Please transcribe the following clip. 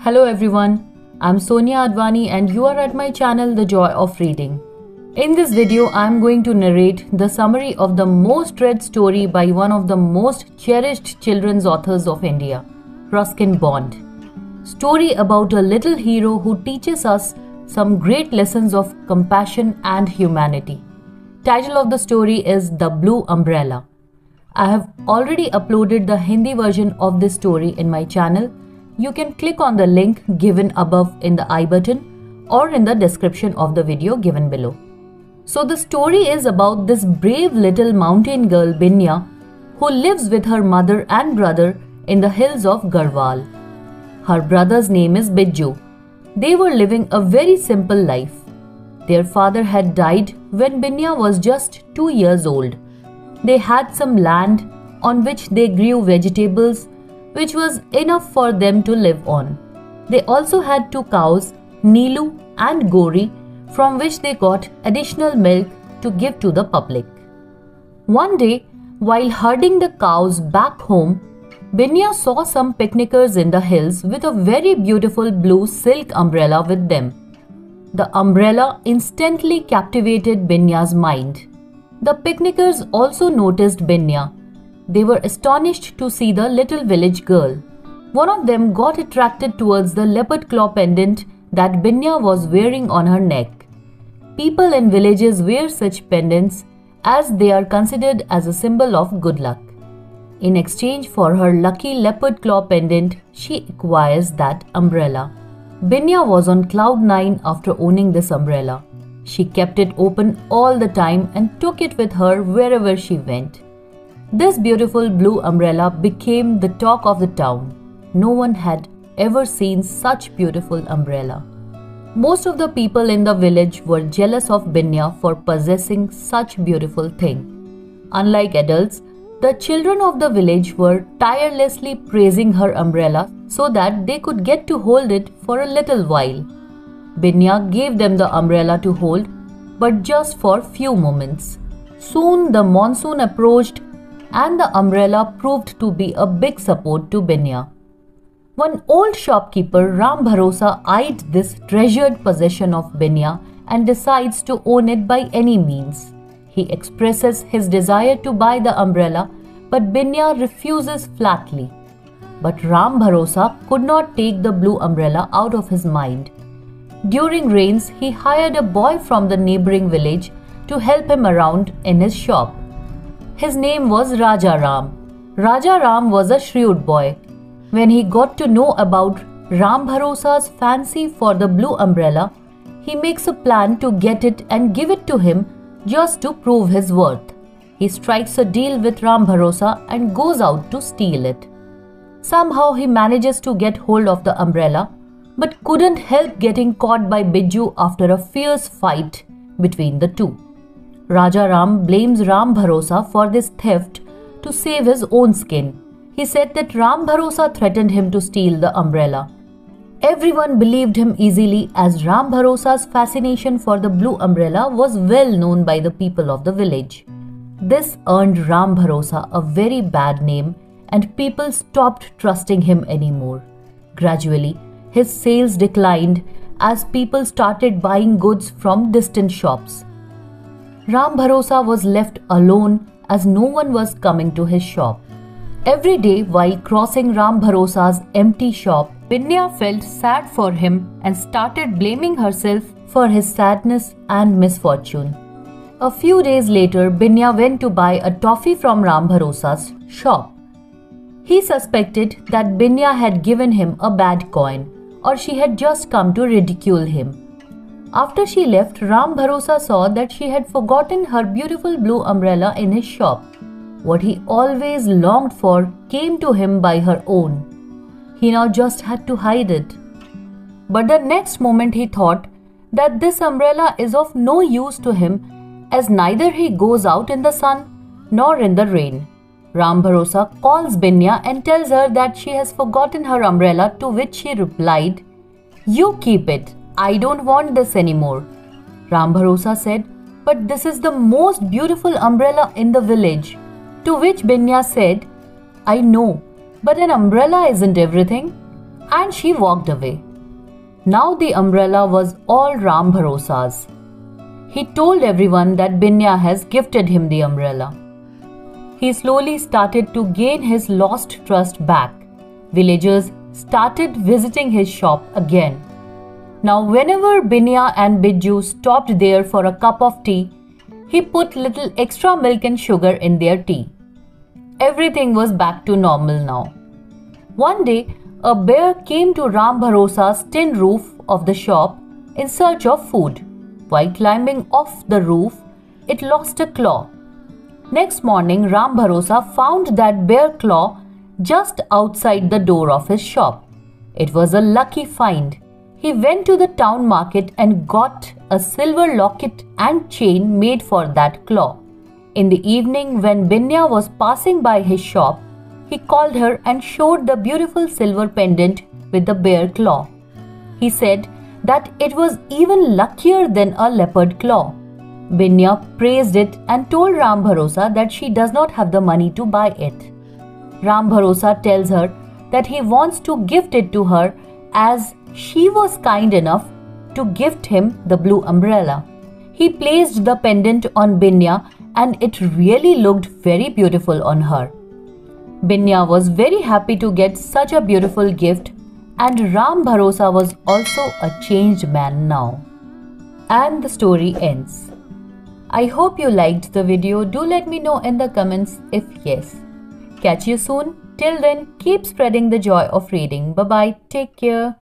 Hello everyone, I'm Sonia Advani and you are at my channel The Joy of Reading. In this video, I'm going to narrate the summary of the most read story by one of the most cherished children's authors of India, Ruskin Bond. Story about a little hero who teaches us some great lessons of compassion and humanity. Title of the story is The Blue Umbrella. I have already uploaded the Hindi version of this story in my channel. You can click on the link given above in the I button or in the description of the video given below. So the story is about this brave little mountain girl Binya who lives with her mother and brother in the hills of Garhwal. Her brother's name is Bijju. They were living a very simple life. Their father had died when Binya was just 2 years old. They had some land on which they grew vegetables, which was enough for them to live on. They also had 2 cows, Neelu and Gori, from which they got additional milk to give to the public. One day, while herding the cows back home, Binya saw some picnickers in the hills with a very beautiful blue silk umbrella with them. The umbrella instantly captivated Binya's mind. The picnickers also noticed Binya. They were astonished to see the little village girl. One of them got attracted towards the leopard claw pendant that Binya was wearing on her neck. People in villages wear such pendants as they are considered as a symbol of good luck. In exchange for her lucky leopard claw pendant, she acquires that umbrella. Binya was on cloud 9 after owning this umbrella. She kept it open all the time and took it with her wherever she went. This beautiful blue umbrella became the talk of the town. No one had ever seen such beautiful umbrella. Most of the people in the village were jealous of Binya for possessing such beautiful thing. Unlike adults, the children of the village were tirelessly praising her umbrella so that they could get to hold it for a little while. Binya gave them the umbrella to hold, but just for few moments. Soon the monsoon approached and the umbrella proved to be a big support to Binya. One old shopkeeper, Ram Bharosa, eyed this treasured possession of Binya and decides to own it by any means. He expresses his desire to buy the umbrella, but Binya refuses flatly. But Ram Bharosa could not take the blue umbrella out of his mind. During rains, he hired a boy from the neighboring village to help him around in his shop. His name was Raja Ram. Raja Ram was a shrewd boy. When he got to know about Ram Bharosa's fancy for the blue umbrella, he makes a plan to get it and give it to him just to prove his worth. He strikes a deal with Ram Bharosa and goes out to steal it. Somehow he manages to get hold of the umbrella, but couldn't help getting caught by Bijju after a fierce fight between the two. Raja Ram blames Ram Bharosa for this theft to save his own skin. He said that Ram Bharosa threatened him to steal the umbrella. Everyone believed him easily as Ram Bharosa's fascination for the blue umbrella was well known by the people of the village. This earned Ram Bharosa a very bad name and people stopped trusting him anymore. Gradually, his sales declined as people started buying goods from distant shops. Ram Bharosa was left alone as no one was coming to his shop. Every day while crossing Ram Bharosa's empty shop, Binya felt sad for him and started blaming herself for his sadness and misfortune. A few days later, Binya went to buy a toffee from Ram Bharosa's shop. He suspected that Binya had given him a bad coin or she had just come to ridicule him. After she left, Ram Bharosa saw that she had forgotten her beautiful blue umbrella in his shop. What he always longed for came to him by her own. He now just had to hide it. But the next moment he thought that this umbrella is of no use to him as neither he goes out in the sun nor in the rain. Ram Bharosa calls Binya and tells her that she has forgotten her umbrella, to which she replied, "You keep it. I don't want this anymore." Ram Bharosa said, "But this is the most beautiful umbrella in the village." To which Binya said, "I know, but an umbrella isn't everything. and she walked away. Now the umbrella was all Ram Bharosa's. He told everyone that Binya has gifted him the umbrella. He slowly started to gain his lost trust back. Villagers started visiting his shop again. Now whenever Binya and Biju stopped there for a cup of tea, he put little extra milk and sugar in their tea. Everything was back to normal now. One day, a bear came to Ram Bharosa's tin roof of the shop in search of food. While climbing off the roof, it lost a claw. Next morning, Ram Bharosa found that bear claw just outside the door of his shop. It was a lucky find. He went to the town market and got a silver locket and chain made for that claw. In the evening, when Binya was passing by his shop, he called her and showed the beautiful silver pendant with the bear claw. He said that it was even luckier than a leopard claw. Binya praised it and told Ram Bharosa that she does not have the money to buy it. Ram Bharosa tells her that he wants to gift it to her as she was kind enough to gift him the blue umbrella. He placed the pendant on Binya and it really looked very beautiful on her. Binya was very happy to get such a beautiful gift, and Ram Bharosa was also a changed man now. And the story ends. I hope you liked the video. Do let me know in the comments if yes. Catch you soon. Till then, keep spreading the joy of reading. Bye bye. Take care.